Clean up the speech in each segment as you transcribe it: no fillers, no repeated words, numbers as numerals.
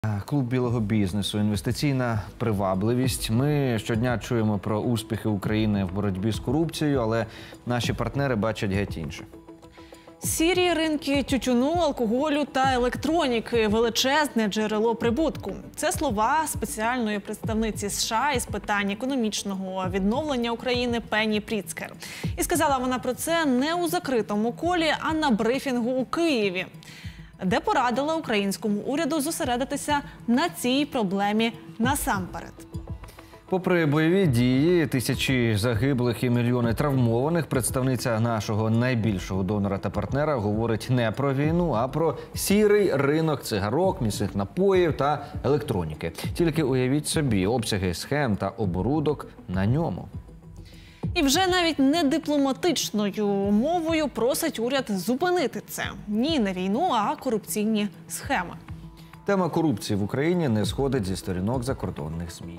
Клуб білого бізнесу, інвестиційна привабливість. Ми щодня чуємо про успіхи України в боротьбі з корупцією, але наші партнери бачать геть інше. Сірі ринки тютюну, алкоголю та електроніки – величезне джерело прибутку. Це слова спеціальної представниці США із питань економічного відновлення України Пенні Пріцкер. І сказала вона про це не у закритому колі, а на брифінгу у Києві, де порадила українському уряду зосередитися на цій проблемі насамперед. Попри бойові дії, тисячі загиблих і мільйони травмованих, представниця нашого найбільшого донора та партнера говорить не про війну, а про сірий ринок цигарок, міцних напоїв та електроніки. Тільки уявіть собі обсяги схем та оборудок на ньому. І вже навіть не дипломатичною мовою просить уряд зупинити це. Ні, не війну, а корупційні схеми. Тема корупції в Україні не сходить зі сторінок закордонних ЗМІ.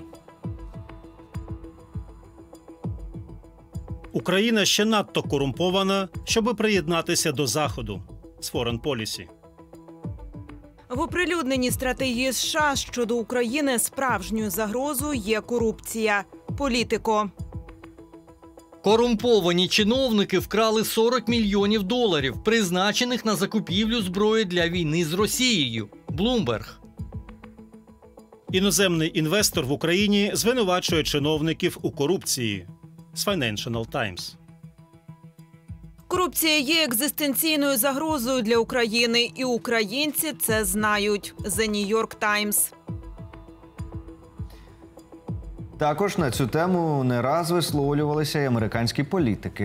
Україна ще надто корумпована, щоб приєднатися до Заходу з Foreign Policy. В оприлюдненій стратегії США щодо України справжньою загрозою є корупція. Політико. Корумповані чиновники вкрали 40 мільйонів доларів, призначених на закупівлю зброї для війни з Росією. Bloomberg. Іноземний інвестор в Україні звинувачує чиновників у корупції. З Financial Times. Корупція є екзистенційною загрозою для України, і українці це знають. The New York Times. Також на цю тему не раз висловлювалися й американські політики.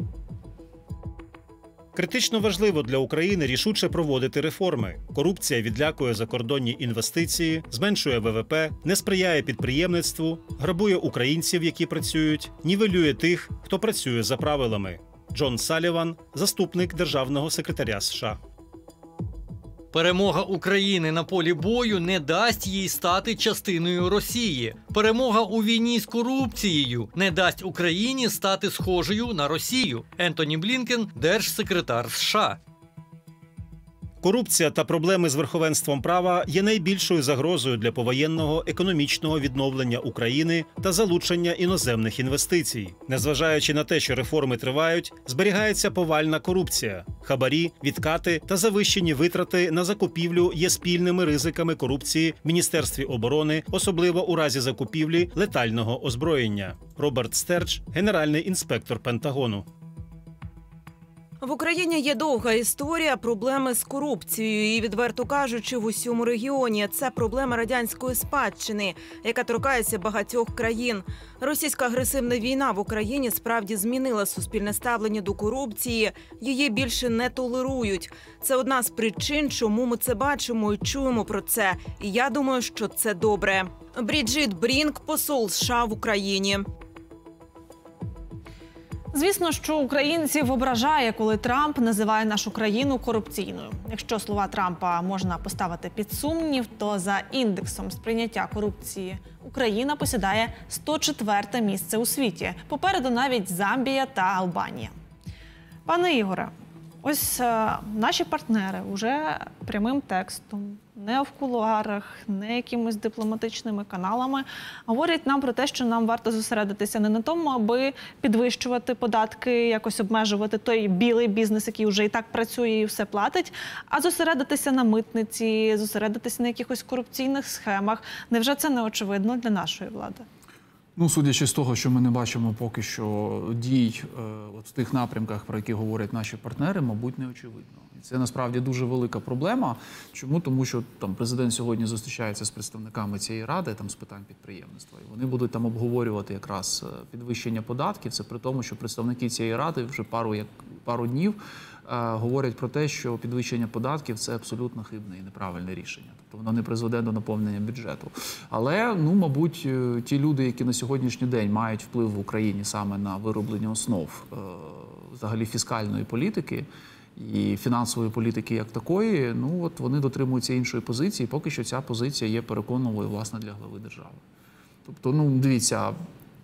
Критично важливо для України рішуче проводити реформи. Корупція відлякує закордонні інвестиції, зменшує ВВП, не сприяє підприємництву, грабує українців, які працюють, нівелює тих, хто працює за правилами. Джон Саліван, заступник державного секретаря США. Перемога України на полі бою не дасть їй стати частиною Росії. Перемога у війні з корупцією не дасть Україні стати схожою на Росію. Ентоні Блінкен, держсекретар США. Корупція та проблеми з верховенством права є найбільшою загрозою для повоєнного економічного відновлення України та залучення іноземних інвестицій. Незважаючи на те, що реформи тривають, зберігається повальна корупція. Хабарі, відкати та завищені витрати на закупівлю є спільними ризиками корупції в Міністерстві оборони, особливо у разі закупівлі летального озброєння. Роберт Стердж, генеральний інспектор Пентагону. В Україні є довга історія проблеми з корупцією і, відверто кажучи, в усьому регіоні. Це проблема радянської спадщини, яка торкається багатьох країн. Російська агресивна війна в Україні справді змінила суспільне ставлення до корупції. Її більше не толерують. Це одна з причин, чому ми це бачимо і чуємо про це. І я думаю, що це добре. Бріджит Брінк, посол США в Україні. Звісно, що українців ображає, коли Трамп називає нашу країну корупційною. Якщо слова Трампа можна поставити під сумнів, то за індексом сприйняття корупції Україна посідає 104-те місце у світі. Попереду навіть Замбія та Албанія. Пане Ігоре, ось наші партнери вже прямим текстом, не в кулуарах, не якимись дипломатичними каналами, говорять нам про те, що нам варто зосередитися не на тому, аби підвищувати податки, якось обмежувати той білий бізнес, який вже і так працює і все платить, а зосередитися на митниці, зосередитися на якихось корупційних схемах. Невже це не очевидно для нашої влади? Ну, судячи з того, що ми не бачимо поки що дій в тих напрямках, про які говорять наші партнери, мабуть, не очевидно. І це насправді дуже велика проблема. Чому? Тому що там президент сьогодні зустрічається з представниками цієї ради там з питань підприємництва. І вони будуть там обговорювати якраз підвищення податків. Це при тому, що представники цієї ради вже пару днів говорять про те, що підвищення податків – це абсолютно хибне і неправильне рішення. Тобто воно не призведе до наповнення бюджету. Але, ну, мабуть, ті люди, які на сьогоднішній день мають вплив в Україні саме на вироблення основ взагалі фіскальної політики і фінансової політики як такої, ну, от вони дотримуються іншої позиції. Поки що ця позиція є переконливою, власне, для глави держави. Тобто, ну, дивіться,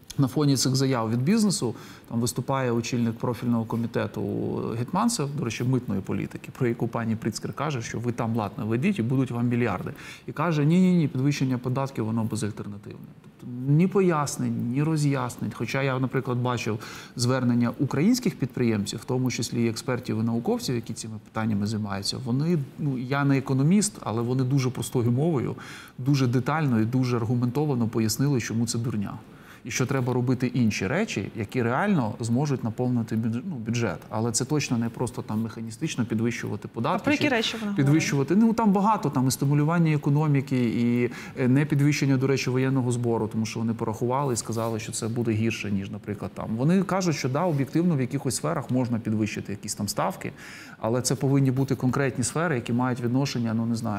На фоні цих заяв від бізнесу там виступає очільник профільного комітету Гетманцев, до речі, митної політики, про яку пані Пріцкер каже, що ви там лад наведіть і будуть вам мільярди. І каже, ні, підвищення податків, воно безальтернативне. Тобто ні пояснень, ні роз'яснень. Хоча я, наприклад, бачив звернення українських підприємців, в тому числі і експертів і науковців, які цими питаннями займаються. Вони, я не економіст, але вони дуже простою мовою, дуже детально і дуже аргументовано пояснили, чому це дурня. І що треба робити інші речі, які реально зможуть наповнити бюджет. Але це точно не просто там механістично підвищувати податки. А про які речі вона підвищувати? Там багато, там і стимулювання економіки, і не підвищення, до речі, воєнного збору, тому що вони порахували і сказали, що це буде гірше, ніж, наприклад, там. Вони кажуть, що да, об'єктивно в якихось сферах можна підвищити якісь там ставки, але це повинні бути конкретні сфери, які мають відношення,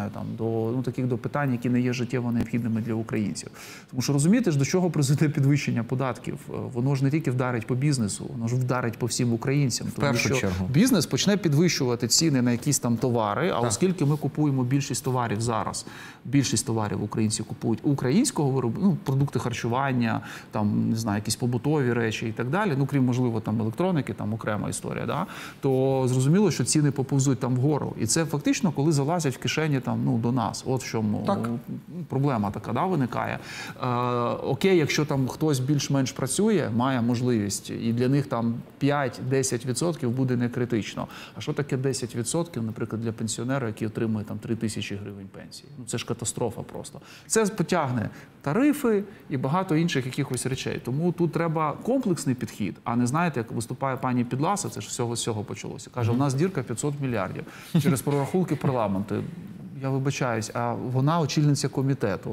до питань, які не є життєво необхідними для українців. Тому що розумієте ж, до чого призведе підвищення податків? Воно ж не тільки вдарить по бізнесу, воно ж вдарить по всім українцям. В першу чергу. Бізнес почне підвищувати ціни на якісь там товари, а оскільки ми купуємо більшість товарів зараз, більшість товарів українці купують українського виробництва, продукти харчування, там, не знаю, якісь побутові речі і так далі, крім, можливо, там електроніки, там окрема історія, да? То зрозуміло, що ціни поповзуть там вгору. І це фактично, коли залазять в кишені там, до нас. От в чому проблема така, да, виникає. Окей, якщо там хтось більш-менш працює, має можливість, і для них там 5-10% буде не критично. А що таке 10%, наприклад, для пенсіонера, який отримує там 3 тисячі гривень пенсії? Це ж катастрофа просто. Це потягне тарифи і багато інших якихось речей. Тому тут треба комплексний підхід, а не, знаєте, як виступає пані Підласа, це ж всього з цього почалося. Каже, у нас дірка 500 мільярдів через прорахунки парламенту. Я вибачаюсь, а вона очільниця комітету.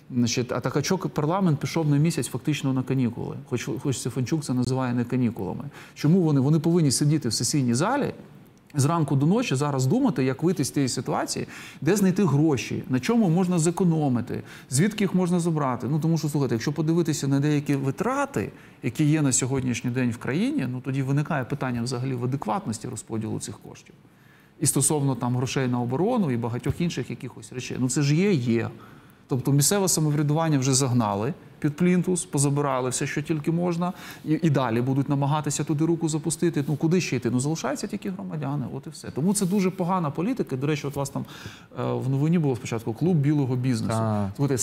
А так, а чого парламент пішов на місяць фактично на канікули? Хоч Стефанчук це називає не канікулами. Чому вони повинні сидіти в сесійній залі зранку до ночі, зараз думати, як вийти з цієї ситуації, де знайти гроші, на чому можна зекономити, звідки їх можна забрати. Тому що, слухайте, якщо подивитися на деякі витрати, які є на сьогоднішній день в країні, тоді виникає питання взагалі в адекватності розподілу цих коштів. І стосовно там грошей на оборону і багатьох інших якихось речей. Це ж є. Тобто місцеве самоврядування вже загнали під плінтус, позабирали все, що тільки можна, і далі будуть намагатися туди руку запустити. Куди ще йти? Залишаються тільки громадяни, от і все. Тому це дуже погана політика. До речі, от у вас там в новині було спочатку клуб білого бізнесу. Слухайте,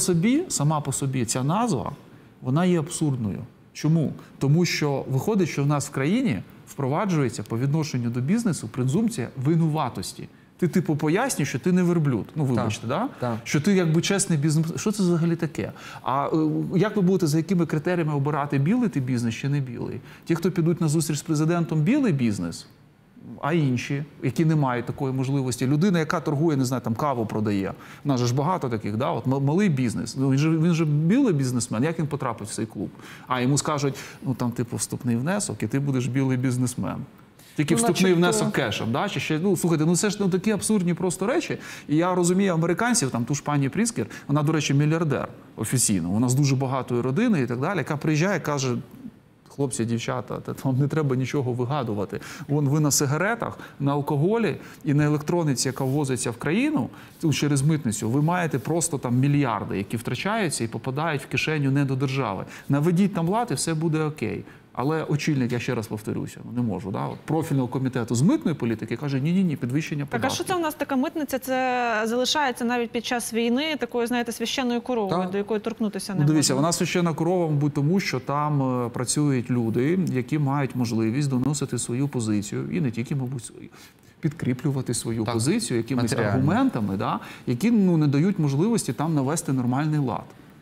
сама по собі ця назва, вона є абсурдною. Чому? Тому що виходить, що в нас в країні впроваджується по відношенню до бізнесу презумпція винуватості. Ти, пояснюєш, що ти не верблюд. Вибачте, да? Так. Що ти якби чесний бізнес. Що це взагалі таке? А як ви будете, за якими критеріями обирати, білий ти бізнес чи не білий? Ті, хто підуть на зустріч з президентом, білий бізнес, а інші, які не мають такої можливості. Людина, яка торгує, не знаю, там каву продає. У нас же ж багато таких, да? От малий бізнес. Він же білий бізнесмен, як він потрапить в цей клуб? А йому скажуть, вступний внесок, і ти будеш білий бізнесмен. Тільки вступний внесок кешем, да? Чи ще, слухайте, це ж такі абсурдні просто речі. І я розумію американців, там ту ж пані Пріцкер, вона, до речі, мільярдер офіційно. У нас дуже багатої родини і так далі, яка приїжджає, каже, хлопці, дівчата, вам не треба нічого вигадувати. Ви на сигаретах, на алкоголі і на електроніці, яка ввозиться в країну через митницю, ви маєте просто там мільярди, які втрачаються і попадають в кишеню не до держави. Наведіть там лад і все буде окей. Але очільник, я ще раз повторюся, не можу, да? Профільного комітету з митної політики каже, ні, підвищення податків. Так, а що це у нас така митниця? Це залишається навіть під час війни такою, знаєте, священною коровою, до якої торкнутися не можна. Дивіться, вона священна корова, мабуть, тому що там працюють люди, які мають можливість доносити свою позицію, і не тільки, мабуть, підкріплювати свою позицію якимись аргументами, да? Які не дають можливості там навести нормальний лад.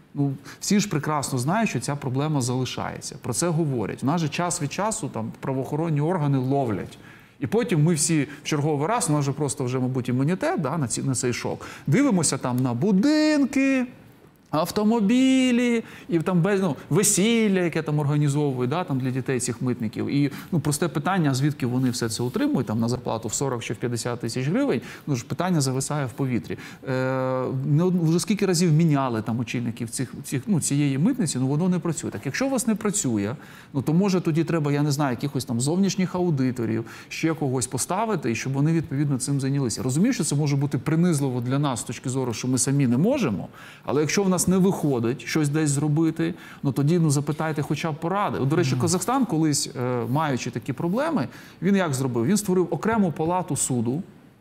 Всі ж прекрасно знають, що ця проблема залишається. Про це говорять. У нас же час від часу там правоохоронні органи ловлять. І потім ми всі в черговий раз, у нас же просто вже, мабуть, імунітет, да, на цей шок, дивимося там на будинки, автомобілі, і там весілля, яке там організовують, да, там для дітей цих митників. І просте питання, звідки вони все це отримують, там на зарплату в 40 чи в 50 тисяч гривень, питання зависає в повітрі. Вже скільки разів міняли там очільників цієї митниці, воно не працює. Так, якщо у вас не працює, то може тоді треба, я не знаю, якихось там зовнішніх аудиторів, ще когось поставити, і щоб вони відповідно цим зайнялися. Розумію, що це може бути принизливо для нас з точки зору, що ми самі не можемо, але якщо в нас вас не виходить щось десь зробити, ну тоді запитайте хоча б поради. От, до речі, Казахстан колись, маючи такі проблеми, він як зробив? Він створив окрему палату суду,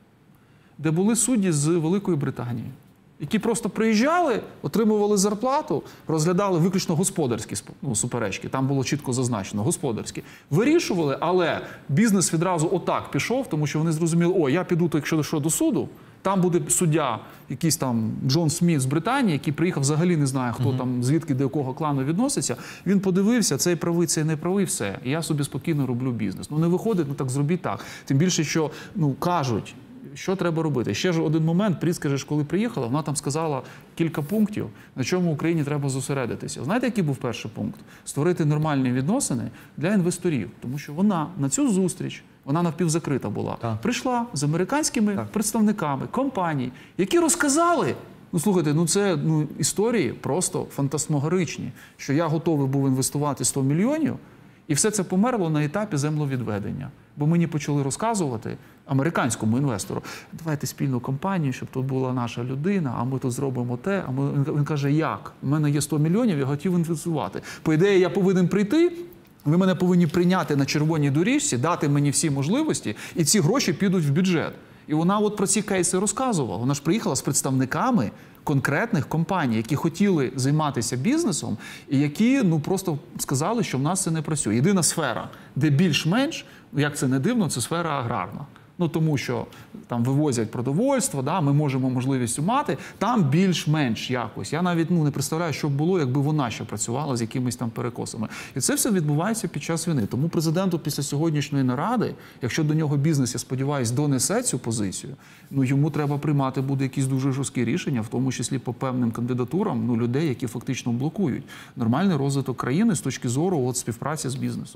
де були судді з Великої Британії, які просто приїжджали, отримували зарплату, розглядали виключно господарські суперечки. Там було чітко зазначено, господарські. Вирішували, але бізнес відразу отак пішов, тому що вони зрозуміли, о, я піду, якщо до суду, там буде суддя, якийсь там Джон Сміт з Британії, який приїхав, взагалі не знає, хто там, звідки, до якого клану відноситься. Він подивився, цей правий, цей не правий, все. І я собі спокійно роблю бізнес. Ну не виходить, ну так зробіть так. Тим більше, що кажуть, що треба робити. Ще ж один момент, Пріцка ж, коли приїхала, вона там сказала кілька пунктів, на чому Україні треба зосередитися. Знаєте, який був перший пункт? Створити нормальні відносини для інвесторів. Тому що вона на цю зустріч, вона навпівзакрита була, прийшла з американськими представниками компаній, які розказали, слухайте, це історії просто фантасмагоричні, що я готовий був інвестувати 100 мільйонів, і все це померло на етапі землевідведення. Бо мені почали розказувати американському інвестору, давайте спільну компанію, щоб тут була наша людина, а ми тут зробимо те. Він каже, як? У мене є 100 мільйонів, я хотів інвестувати. По ідеї, я повинен прийти, ви мене повинні прийняти на червоній доріжці, дати мені всі можливості, і ці гроші підуть в бюджет. І вона от про ці кейси розказувала. Вона ж приїхала з представниками конкретних компаній, які хотіли займатися бізнесом і які просто сказали, що в нас це не працює. Єдина сфера, де більш-менш, як це не дивно, це сфера аграрна. Тому що там вивозять продовольство, ми можемо можливість мати, там більш-менш якось. Я навіть не представляю, що б було, якби вона ще працювала з якимись там перекосами. І це все відбувається під час війни. Тому президенту після сьогоднішньої наради, якщо до нього бізнес, я сподіваюся, донесе цю позицію, йому треба приймати буде якісь дуже жорсткі рішення, в тому числі по певним кандидатурам людей, які фактично блокують нормальний розвиток країни з точки зору співпраці з бізнесом.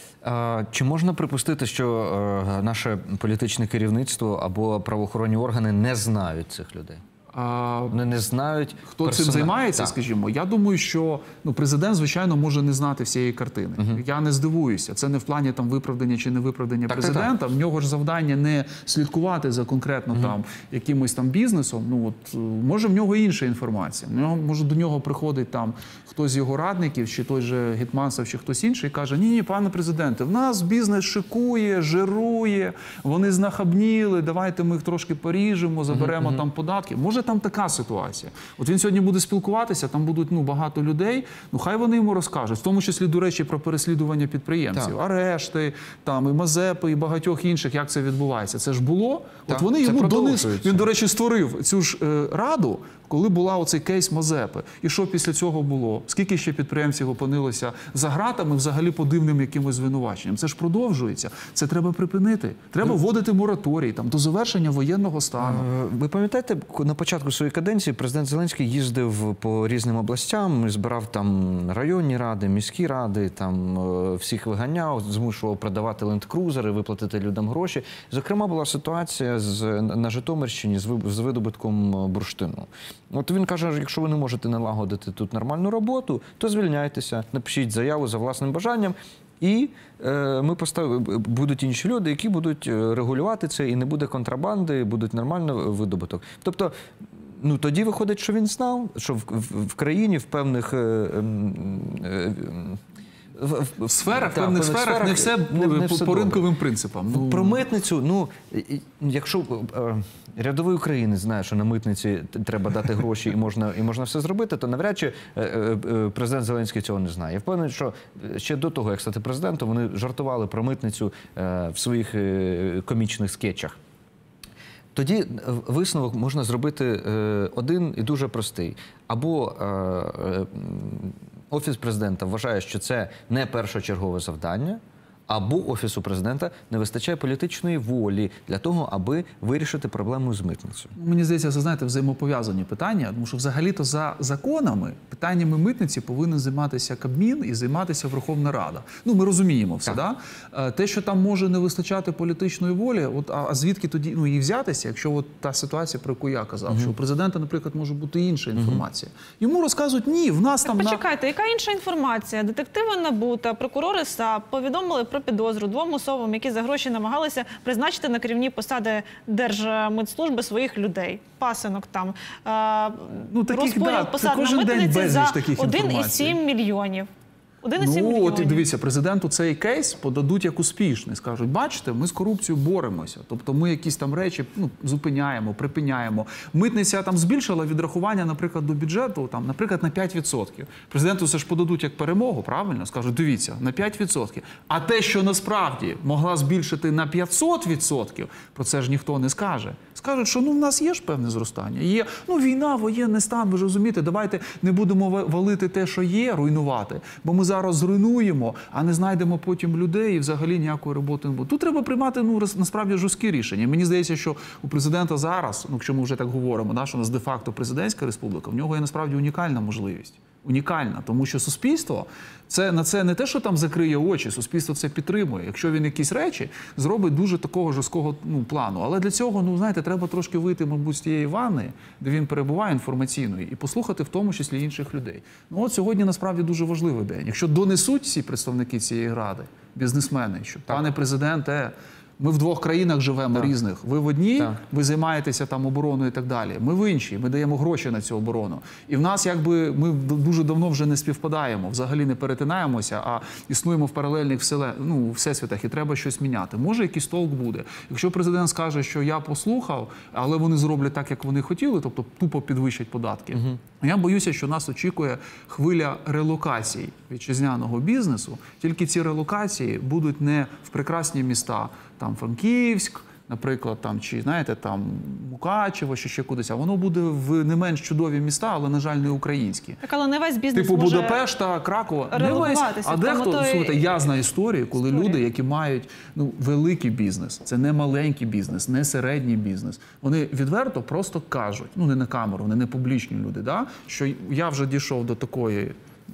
Чи можна припустити, що наше політичне керівництво або правоохоронні органи не знають цих людей? Вони не знають, хто цим займається, скажімо. Я думаю, що президент, звичайно, може не знати всієї картини. Я не здивуюся. Це не в плані виправдання чи невиправдання президента. В нього ж завдання не слідкувати за конкретно якимось бізнесом. Може в нього інша інформація. Може до нього приходить хтось з його радників, чи той же Гетманцев, чи хтось інший, і каже, ні, пане президенте, в нас бізнес шикує, жирує, вони знахабніли, давайте ми їх трошки поріжемо, заберемо податки. Може там така ситуація. От він сьогодні буде спілкуватися, там будуть багато людей, хай вони йому розкажуть, в тому числі, до речі, про переслідування підприємців, арешти, і Мазепи, і багатьох інших, як це відбувається. Це ж було. От вони йому донесли. Він, до речі, створив цю ж раду, коли була оцей кейс Мазепи. І що після цього було? Скільки ще підприємців опинилося за ґратами взагалі по дивним якимось звинуваченням? Це ж продовжується. Це треба припинити. Треба вводити мораторій до завершення воєнного стану. Ви пам'ятаєте, на початку своєї каденції президент Зеленський їздив по різним областям, збирав там районні ради, міські ради, всіх виганяв, змушував продавати ленд-крузери, виплатити людям гроші. Зокрема, була ситуація на Житомирщині з видобутком бурштину. От він каже, якщо ви не можете налагодити тут нормальну роботу, то звільняйтеся, напишіть заяву за власним бажанням, і будуть інші люди, які будуть регулювати це, і не буде контрабанди, будуть нормально видобуток. Тобто, тоді виходить, що він знав, що в країні в певних в сферах, певних сферах не все по ринковим принципам. Про митницю, якщо рядовий українець знає, що на митниці треба дати гроші і можна все зробити, то навряд чи президент Зеленський цього не знає. Я впевнений, що ще до того, як стати президентом, вони жартували про митницю в своїх комічних скетчах. Тоді висновок можна зробити один і дуже простий. Або Офіс президента вважає, що це не першочергове завдання, або Офісу президента не вистачає політичної волі для того, аби вирішити проблему з митницею. Мені здається, це, знаєте, взаємопов'язані питання, тому що взагалі-то за законами питаннями митниці повинен займатися Кабмін і займатися Верховна Рада. Ми розуміємо все, да? Те, що там може не вистачати політичної волі, а звідки тоді її взятися, якщо та ситуація, про яку я казав, що у президента, наприклад, може бути інша інформація. Йому розказують, ні, в нас там... Почекайте, яка інша інформація? Детективи НАБУ та прокурори САП повідомили про про підозру двом особам, які за гроші намагалися призначити на керівні посади Держмитслужби своїх людей. Пасинок там, розподіл посад на митниці за 1,7 мільйонів. 1,7 мільйонів. От дивіться, президенту цей кейс подадуть як успішний. Скажуть, бачите, ми з корупцією боремося. Тобто ми якісь там речі зупиняємо, припиняємо. Митниця там збільшила відрахування, наприклад, до бюджету, там, наприклад, на 5%. Президенту це ж подадуть як перемогу, правильно? Скажуть, дивіться, на 5%. А те, що насправді могла збільшити на 500%, про це ж ніхто не скаже. Скажуть, що в нас є ж певне зростання. Є, війна, воєнний стан, ви ж розумієте, давайте не будемо валити те, що є, руйнувати. Бо ми зараз зруйнуємо, а не знайдемо потім людей і взагалі ніякої роботи не буде. Тут треба приймати, насправді, жорсткі рішення. Мені здається, що у президента зараз, якщо ми вже так говоримо, що у нас де-факто президентська республіка, в нього є насправді унікальна можливість. Унікальна, тому що суспільство на це не те, що там закриє очі, суспільство це підтримує. Якщо він якісь речі зробить дуже такого жорсткого плану. Але для цього, треба трошки вийти, мабуть, з тієї ванни, де він перебуває інформаційної, і послухати в тому числі інших людей. От сьогодні насправді дуже важливий день. Якщо донесуть всі представники цієї ради, бізнесмени, що пане президенте, ми в двох країнах живемо різних. Ви в одній, ви займаєтеся там обороною і так далі. Ми в іншій, ми даємо гроші на цю оборону. І в нас ми дуже давно вже не співпадаємо, взагалі не перетинаємося, а існуємо в паралельних всесвітах і треба щось міняти. Може, якийсь толк буде. Якщо президент скаже, що я послухав, але вони зроблять так, як вони хотіли, тобто тупо підвищать податки. Я боюся, що нас очікує хвиля релокацій вітчизняного бізнесу. Тільки ці релокації будуть не в прекрасні міста, там Франківськ, наприклад, чи, Мукачево, чи ще кудись, а воно буде в не менш чудові міста, але, на жаль, не українські. Так, але не весь бізнес типу може Будапешта, Кракова. Не весь. А дехто, слухайте, я знаю історії, коли люди, які мають великий бізнес, це не маленький бізнес, не середній бізнес, вони відверто просто кажуть, не на камеру, не публічні люди, що я вже дійшов до такої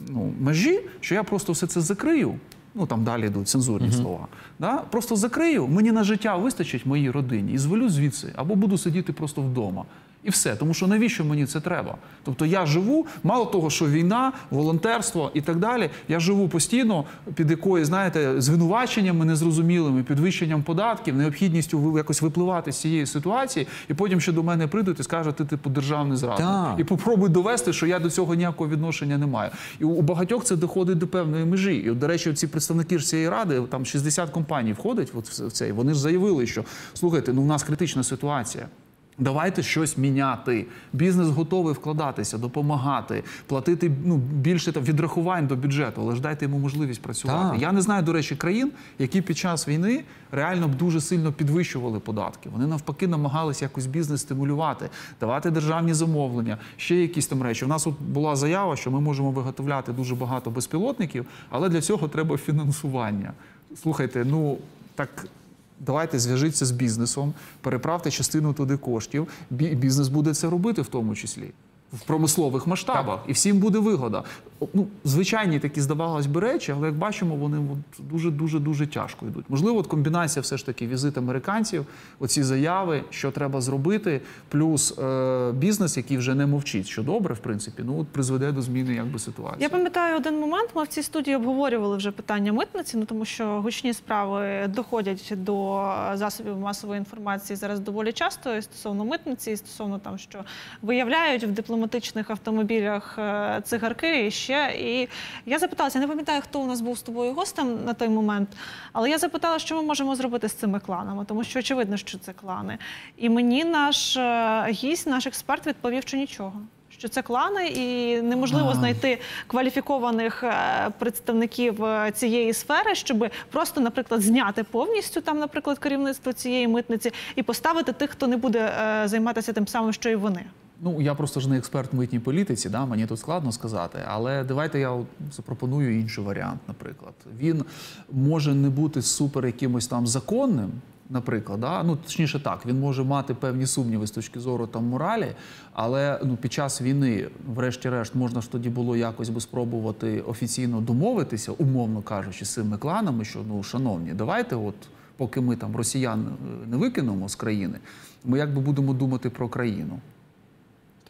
межі, що я просто все це закрию. Там далі йдуть цензурні слова. Просто закрию, мені на життя вистачить моїй родині і звалю звідси, або буду сидіти просто вдома. І все. Тому що навіщо мені це треба? Тобто я живу, мало того, що війна, волонтерство і так далі, я живу постійно під якоюсь, звинуваченнями незрозумілими, підвищенням податків, необхідністю якось випливати з цієї ситуації, і потім ще до мене прийдуть і скажуть, ти державний зрадник. І попробуй довести, що я до цього ніякого відношення не маю. І у багатьох це доходить до певної межі. І, до речі, ці представники ж цієї ради, там 60 компаній входять в цей, вони ж заявили, що, слухайте, у нас критична ситуація. Давайте щось міняти. Бізнес готовий вкладатися, допомагати, платити більше відрахувань до бюджету, але ж дайте йому можливість працювати. Я не знаю, до речі, країн, які під час війни реально дуже сильно підвищували податки. Вони навпаки намагалися якось бізнес стимулювати, давати державні замовлення, ще якісь там речі. У нас була заява, що ми можемо виготовляти дуже багато безпілотників, але для цього треба фінансування. Слухайте, так... Давайте зв'яжіться з бізнесом, переправте частину туди коштів, бізнес буде це робити в тому числі. В промислових масштабах. І всім буде вигода. Звичайні такі, здавалось би, речі, але, як бачимо, вони дуже-дуже тяжко йдуть. Можливо, комбінація все ж таки візит американців, оці заяви, що треба зробити, плюс бізнес, який вже не мовчить, що добре, в принципі, призведе до зміни ситуації. Я пам'ятаю один момент, ми в цій студії обговорювали вже питання митниці, тому що гучні справи доходять до засобів масової інформації зараз доволі часто, і стосовно митниці, і стосовно там, що виявляють в дипломатичних автомобілях цигарки і ще. І я запиталася, я не пам'ятаю, хто у нас був з тобою гостем на той момент, але я запитала, що ми можемо зробити з цими кланами, тому що очевидно, що це клани. І мені наш гість, наш експерт відповів, що нічого. Що це клани, і неможливо знайти кваліфікованих представників цієї сфери, щоб просто, наприклад, зняти повністю там, наприклад, керівництво цієї митниці і поставити тих, хто не буде займатися тим самим, що і вони. Я просто ж не експерт в митній політиці, мені тут складно сказати, але давайте я запропоную інший варіант, наприклад. Він може не бути супер якимось там законним, наприклад, точніше так, він може мати певні сумніви з точки зору моралі, але під час війни, врешті-решт, можна ж тоді було якось би спробувати офіційно домовитися, умовно кажучи, з цими кланами, що, шановні, давайте поки ми там росіян не викинемо з країни, ми якби будемо думати про країну. Так.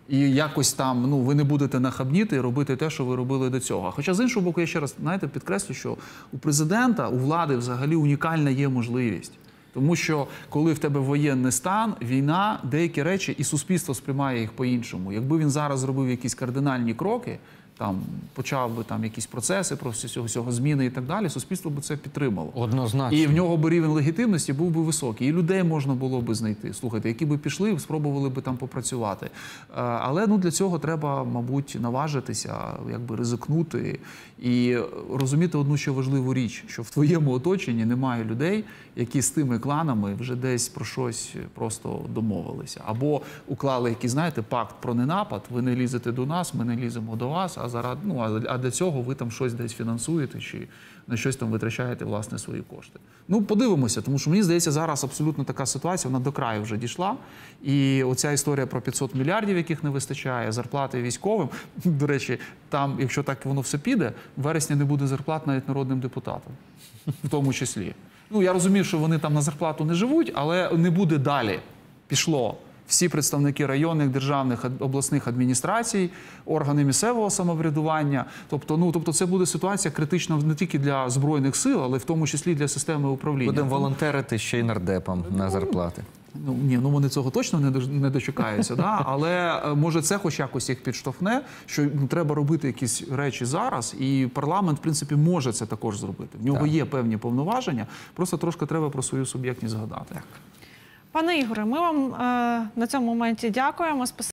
і якось там, ви не будете нахабніти і робити те, що ви робили до цього. Хоча, з іншого боку, я ще раз, підкреслю, що у президента, у влади взагалі унікальна є можливість. Тому що, коли в тебе воєнний стан, війна, деякі речі, і суспільство сприймає їх по-іншому. Якби він зараз зробив якісь кардинальні кроки, почав би якісь процеси, просто цього зміни і так далі, суспільство би це підтримало. Однозначно. І в нього би рівень легітимності був би високий. І людей можна було би знайти, слухайте, які би пішли, спробували би там попрацювати. Але для цього треба, мабуть, наважитися, ризикнути і розуміти одну ще важливу річ, що в твоєму оточенні немає людей, які з тими кланами вже десь про щось просто домовилися. Або уклали якийсь, пакт про ненапад, ви не лізете до нас, ми не ліземо до вас, а для цього ви там щось десь фінансуєте чи на щось там витрачаєте, власне, свої кошти. Подивимося, тому що, мені здається, зараз абсолютно така ситуація, вона до краю вже дійшла. І оця історія про 500 мільярдів, яких не вистачає, зарплати військовим, до речі, там, якщо так воно все піде, в вересні не буде зарплат навіть народним депутатам, в тому числі. Я розумію, що вони там на зарплату не живуть, але не буде далі. Пішло. Всі представники районних, державних, обласних адміністрацій, органи місцевого самоврядування. Тобто це буде ситуація критична не тільки для Збройних сил, але в тому числі для системи управління. Будемо волонтерити ще й нардепам на зарплати. Вони цього точно не дочекаються, але може це хоч якось їх підштовхне, що треба робити якісь речі зараз, і парламент, в принципі, може це також зробити. В нього є певні повноваження, просто трошки треба про свою суб'єктність згадати. Пане Ігоре, ми вам на цьому моменті дякуємо.